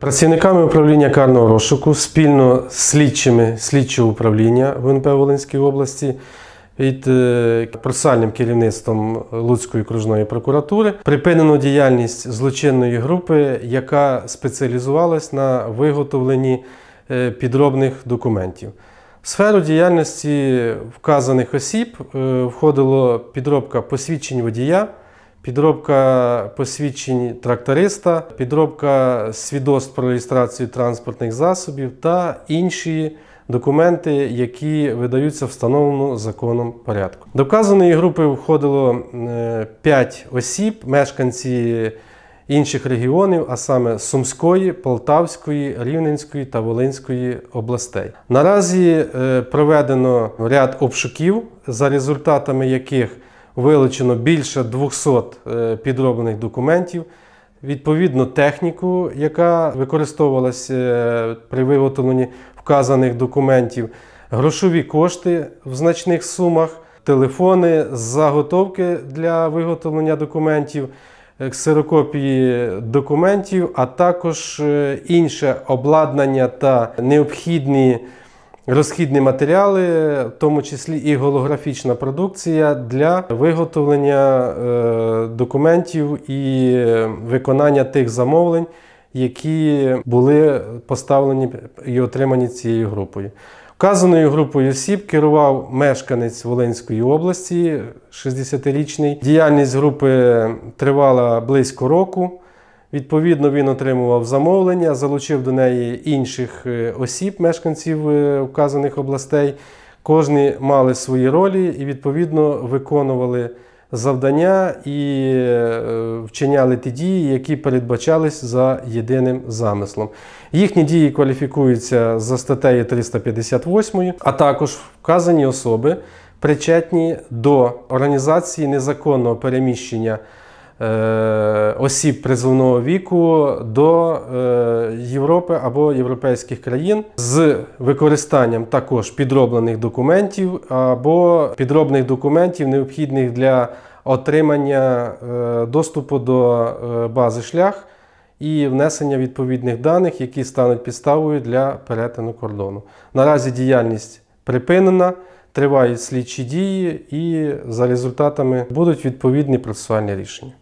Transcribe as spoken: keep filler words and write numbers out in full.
Працівниками управління карного розшуку спільно з слідчими слідчого управління в ен пе Волинської області під процесуальним керівництвом Луцької окружної прокуратури припинено діяльність злочинної групи, яка спеціалізувалась на виготовленні підробних документів. В сферу діяльності вказаних осіб входило підробка посвідчень водія, підробка посвідчень тракториста, підробка свідоцтв про реєстрацію транспортних засобів та інші документи, які видаються в встановленому законом порядку. До вказаної групи входило п'ять осіб, мешканці інших регіонів, а саме Сумської, Полтавської, Рівненської та Волинської областей. Наразі проведено ряд обшуків, за результатами яких вилучено більше двохсот підроблених документів, відповідно техніку, яка використовувалася при виготовленні вказаних документів, грошові кошти в значних сумах, телефони, заготовки для виготовлення документів, ксерокопії документів, а також інше обладнання та необхідні розхідні матеріали, в тому числі і голографічна продукція для виготовлення документів і виконання тих замовлень, які були поставлені і отримані цією групою. Вказаною групою осіб керував мешканець Волинської області, шістдесятирічний. Діяльність групи тривала близько року. Відповідно, він отримував замовлення, залучив до неї інших осіб, мешканців вказаних областей. Кожні мали свої ролі і, відповідно, виконували завдання і вчиняли ті дії, які передбачались за єдиним замислом. Їхні дії кваліфікуються за статтею триста п'ятдесят восьмою, а також вказані особи причетні до організації незаконного переміщення осіб призовного віку до Європи або європейських країн з використанням також підроблених документів або підробних документів, необхідних для отримання доступу до бази шлях і внесення відповідних даних, які стануть підставою для перетину кордону. Наразі діяльність припинена, тривають слідчі дії і за результатами будуть відповідні процесуальні рішення.